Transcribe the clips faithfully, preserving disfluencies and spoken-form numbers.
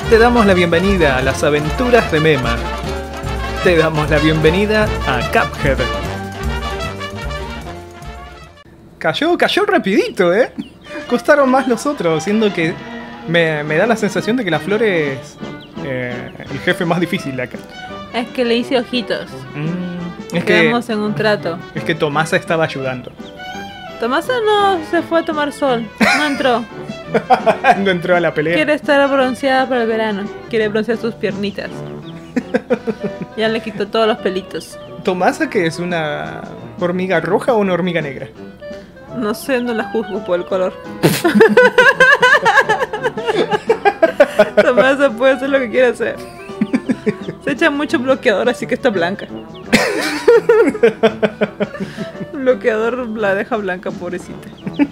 Te damos la bienvenida a las aventuras de Mema. Te damos la bienvenida a Cuphead. Cayó, cayó rapidito, ¿eh? Costaron más los otros, siendo que me, me da la sensación de que la flor es eh, el jefe más difícil de acá. Es que le hice ojitos. Mm, es Quedamos que, en un trato. Es que Tomasa estaba ayudando. Tomasa no se fue a tomar sol. No entró. No entró a la pelea. Quiere estar bronceada para el verano. Quiere broncear sus piernitas. Ya le quitó todos los pelitos. ¿Tomasa que es una hormiga roja o una hormiga negra? No sé, no la juzgo por el color. Tomasa puede hacer lo que quiera hacer. Se echa mucho bloqueador, así que está blanca. Bloqueador la deja blanca, pobrecita.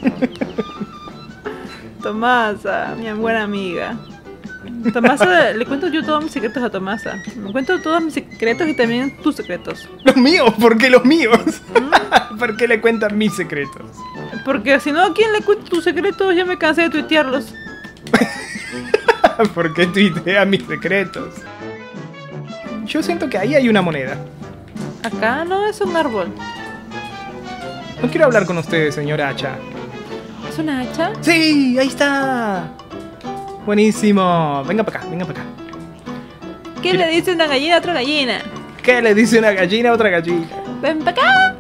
Tomasa, mi buena amiga. Tomasa, le cuento yo todos mis secretos a Tomasa. Me cuento todos mis secretos y también tus secretos. ¿Los míos? ¿Por qué los míos? ¿Mm? ¿Por qué le cuentan mis secretos? Porque si no, ¿a quién le cuento tus secretos? Ya me cansé de tuitearlos. ¿Por qué tuitea mis secretos? Yo siento que ahí hay una moneda. Acá no es un árbol. No quiero hablar con ustedes, señora Hacha. ¿Es una hacha? ¡Sí! ¡Ahí está! Buenísimo. Venga para acá, venga para acá. ¿Qué le dice una gallina a otra gallina? ¿Qué le dice una gallina a otra gallina? ¡Ven para acá!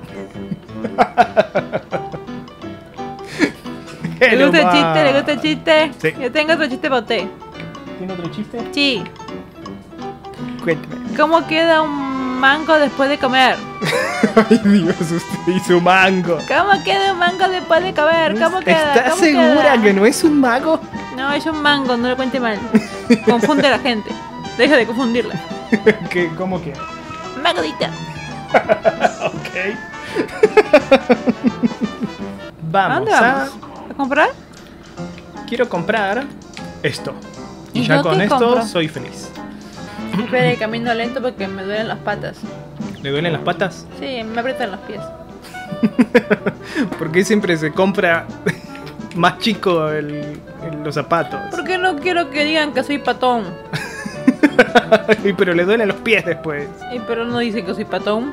¿Le gusta el chiste? ¿Le gusta el chiste? Sí. Yo tengo otro chiste para usted. ¿Tiene otro chiste? Sí. Cuéntame. ¿Cómo queda un mango después de comer? Ay, Dios, usted hizo mango. ¿Cómo queda un mango después de comer? ¿Cómo queda? ¿Estás ¿Cómo segura queda? que no es un mago? No, es un mango, no lo cuente mal. Confunde a la gente. Deja de confundirla. ¿Qué, ¿Cómo queda? Magodita. Ok. ¿A Vamos dónde a... vamos? ¿A comprar? Quiero comprar esto. Y, ¿Y ya yo con qué esto compro? soy feliz. Espera, camino lento porque me duelen las patas. ¿Le duelen las patas? Sí, me aprietan los pies. ¿Por qué siempre se compra más chico el, el- los zapatos? Porque no quiero que digan que soy patón. Pero le duelen los pies después. Y pero no dice que soy patón.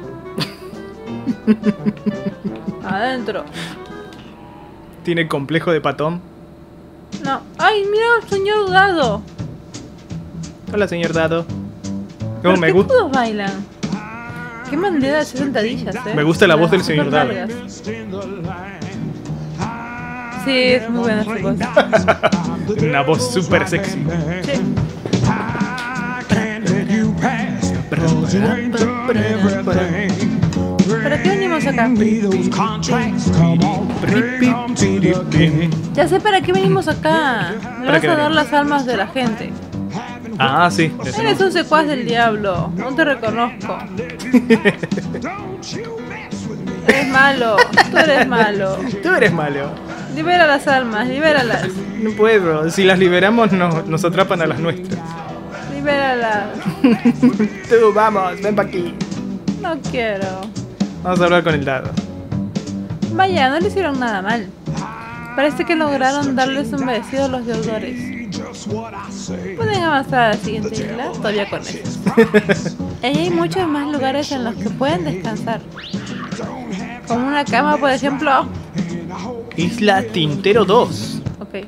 Adentro. ¿Tiene complejo de patón? No. ¡Ay, mira, señor Dado! Hola, señor Dado. ¿Por Oh, me, qué gu- todos bailan? Qué manera de hacer sentadillas, eh. Me gusta la voz del Las señor Dado. largas. Sí, es muy buena su voz. Una voz súper sexy. Sí. ¿Para qué venimos acá? Ya sé para qué venimos acá. Le ¿Para vas qué a dar venimos? las almas de la gente. Ah, sí. Eres un secuaz del diablo. No te reconozco. Eres malo. Tú eres malo. Tú eres malo. Libera las almas, libéralas. No puedo. Si las liberamos, nos, nos atrapan a las nuestras. Libéralas. Tú, vamos, ven pa' aquí. No quiero. Vamos a hablar con el Dado. Vaya, no le hicieron nada mal. Parece que lograron darles un merecido a los deudores. Pueden avanzar a la siguiente isla, todavía con eso. Ahí hay muchos más lugares en los que pueden descansar. Como una cama, por ejemplo. Isla Tintero dos. Ok.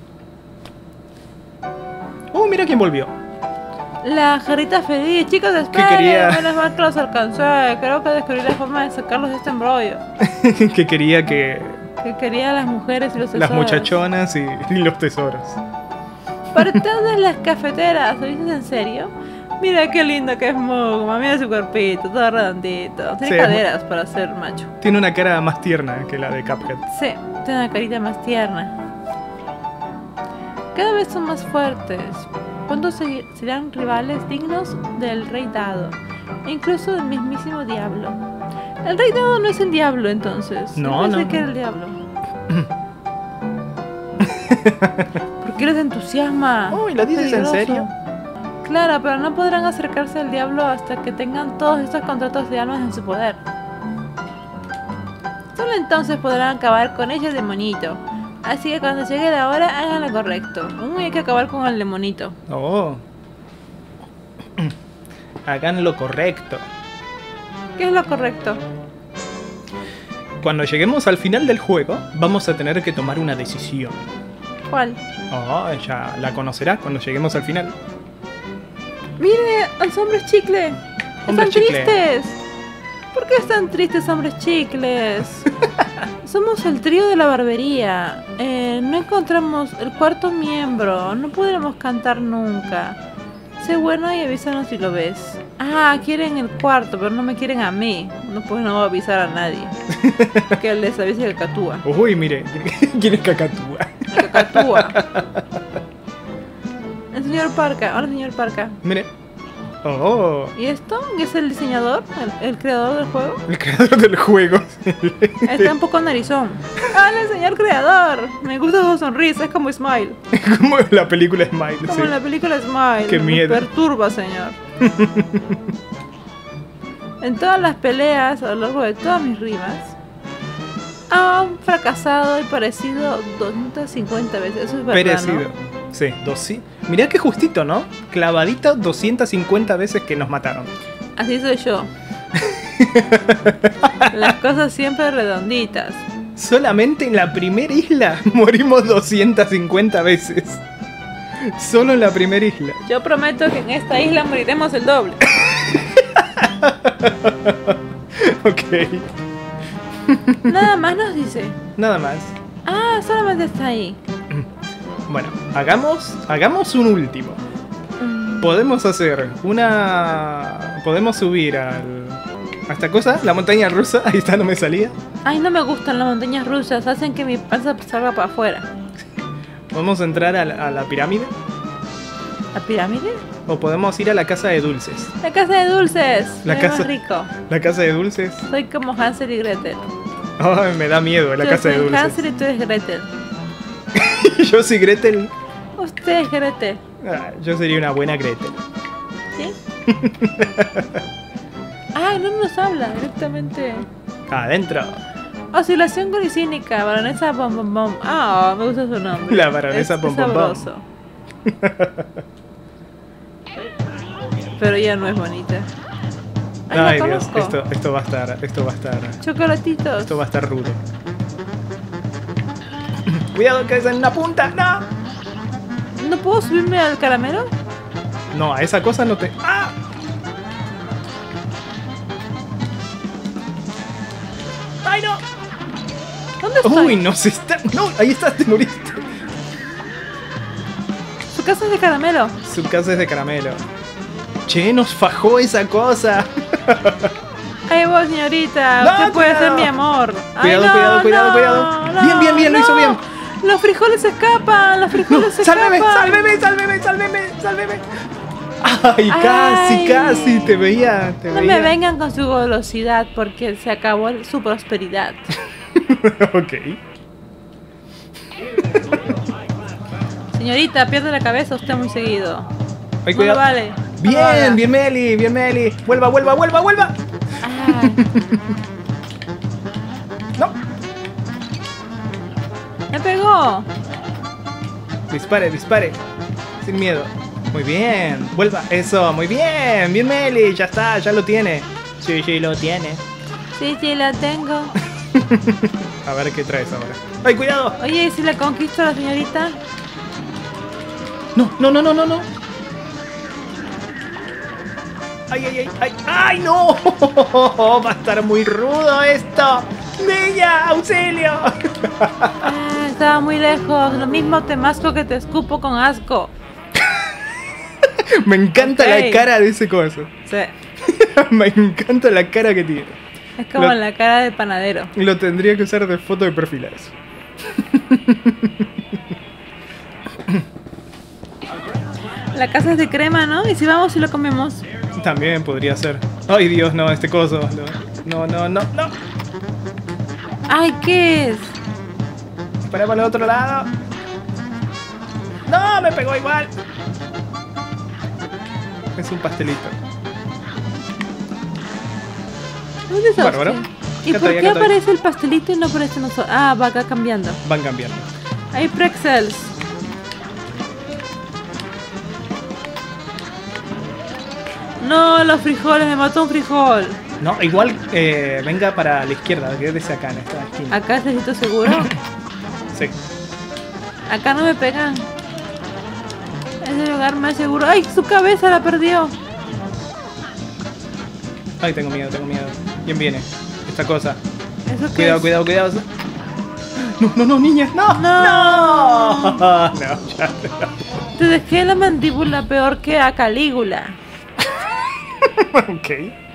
Oh, mira quién volvió. La jarrita feliz, chicos, esperen. quería? Menos mal que los alcancé. Creo que descubrí la forma de sacarlos de este embrollo. Que quería que Que quería a las mujeres y los las tesoros. muchachonas y, y los tesoros. Para todas las cafeteras, ¿lo dices en serio? Mira qué lindo que es Mugma, mira su cuerpito, todo redondito. Tiene Sí, caderas para ser macho. Tiene una cara más tierna que la de Cuphead. Sí, tiene una carita más tierna. Cada vez son más fuertes. Pronto se- serán rivales dignos del Rey Dado, e incluso del mismísimo diablo. El Rey Dado no es el diablo, entonces. No, Yo pensé no. que era el diablo. ¿Por qué les entusiasma? Uy, ¿lo dices en Peligroso. serio? Claro, pero no podrán acercarse al diablo hasta que tengan todos estos contratos de almas en su poder. Solo entonces podrán acabar con ella, demonito. Así que cuando llegue la hora, hagan lo correcto. Uy, hay que acabar con el demonito. Oh. Hagan lo correcto. ¿Qué es lo correcto? Cuando lleguemos al final del juego, vamos a tener que tomar una decisión. ¿Cuál? Oh, ya la conocerás cuando lleguemos al final. ¡Mire! ¡Los hombres chicle! Hombres ¡Están chicle. tristes! ¿Por qué están tristes, hombres chicles? Somos el trío de la barbería. Eh, no encontramos el cuarto miembro. No podremos cantar nunca. Sé bueno y avísanos si lo ves. Ah, quieren el cuarto, pero no me quieren a mí. No, pues no voy a avisar a nadie. Que les avise Cacatúa. Uy, mire, ¿quién es Cacatúa? Cacatúa. El señor Parca. Hola, señor Parca. Mire. Oh, ¿Y esto? ¿Es el diseñador? ¿El, el creador del juego? el creador del juego. Está un poco narizón. ¡Hola, señor creador! Me gusta su sonrisa, es como Smile. Como en la película Smile. Como sí. en la película Smile. Qué Me miedo. perturba, señor. En todas las peleas, a lo largo de todas mis rimas, han fracasado y parecido doscientas cincuenta veces. Eso es verdad, Perecido. ¿no? Sí, dos sí. Mirá qué justito, ¿no? Clavadito doscientas cincuenta veces que nos mataron. Así soy yo. Las cosas siempre redonditas. Solamente en la primera isla morimos doscientas cincuenta veces. Solo en la primera isla. Yo prometo que en esta isla moriremos el doble. Ok. Nada más nos dice. Nada más. Ah, solamente está ahí. Bueno, hagamos, hagamos un último. Mm, Podemos hacer una... Podemos subir al... a esta cosa, la montaña rusa. Ahí está, no me salía. Ay, no me gustan las montañas rusas. Hacen que mi panza salga para afuera. Podemos entrar a la, a la pirámide. ¿La pirámide? O podemos ir a la casa de dulces. La casa de dulces. La Me casa- más rico. La casa de dulces. Soy como Hansel y Gretel. Ay, me da miedo la Yo casa de soy dulces. Hansel y tú eres Gretel. Yo soy Gretel. Usted es Gretel. Ah, yo sería una buena Gretel. ¿Sí? Ay, no nos habla directamente. Adentro. Oscilación glicínica, baronesa bom bom bom. Ah, me gusta su nombre. La baronesa Es- Bom es Bom Bom. sabroso. Pero ya no es bonita. Ay, Ay, la Dios, conozco. esto, esto va a estar, esto va a estar, Chocolatitos. esto va a estar rudo. Cuidado que es en una punta, no. ¿No puedo subirme al caramelo? No, a esa cosa no te. ¡Ah! ¡Ay, no! ¿Dónde estoy? Uy, no se está. No, ahí estás, te moriste. Su casa es de caramelo. Su casa es de caramelo. Che, nos fajó esa cosa. Ahí voy, señorita. No, Usted puede cuidado. ser mi amor. Ay, Cuidado, no, cuidado, cuidado, no, cuidado. no, Bien, bien, bien, lo hizo no. bien. Los frijoles se escapan. Los frijoles se ¡Sálveme, escapan. sálveme, sálveme, sálveme, sálveme! Ay, casi, Ay. casi, te veía, te No veía. me vengan con su velocidad porque se acabó su prosperidad. Ok. Señorita, pierde la cabeza usted muy seguido. Ay, No cuidado. lo vale. No lo Bien, haga. bien Meli, bien Meli. Vuelva, vuelva, vuelva, vuelva. Ay, No, me pegó. dispare, dispare. Sin miedo. Muy bien, vuelva. Eso, muy bien. Bien Meli, ya está, ya lo tiene. Sí, sí, lo tiene. Sí, sí, la tengo. A ver qué traes ahora. ¡Ay, cuidado! Oye, ¿y si la conquisto a la señorita? No, no, no, no, no, no. ¡Ay, ay, ay! ¡Ay, ay no! Va a estar muy rudo esto. ¡Niña, auxilio! Ah, estaba muy lejos. Lo mismo te masco que te escupo con asco. Me encanta Ok. la cara de ese coso. Sí. Me encanta la cara que tiene. Es como Lo- la cara de panadero. Lo tendría que usar de foto de perfil a eso. La casa es de crema, ¿no? ¿Y si vamos y lo comemos? También podría ser. Ay, Dios, no, este coso. No, no, no, no. Ay, ¿qué es? Para para el otro lado. No, me pegó igual. Es un pastelito. ¿Dónde está Bárbaro. usted? ¿Y Acá por estoy, qué acá estoy. aparece el pastelito y no aparece nosotros? Ah, va acá cambiando. Van cambiando. Hay pretzels. No, los frijoles, me mató un frijol. No, igual eh, venga para la izquierda, quédese acá en esta esquina. ¿Acá necesito seguro? Sí. Acá no me pegan. Es el lugar más seguro. ¡Ay! Su cabeza la perdió. Ay, tengo miedo, tengo miedo. ¿Quién viene? Esta cosa. ¿Eso qué Cuidado, es? cuidado, cuidado. No, no, no, niña. No, No. no. No, ya no. Te dejé la mandíbula peor que a Calígula. Ok.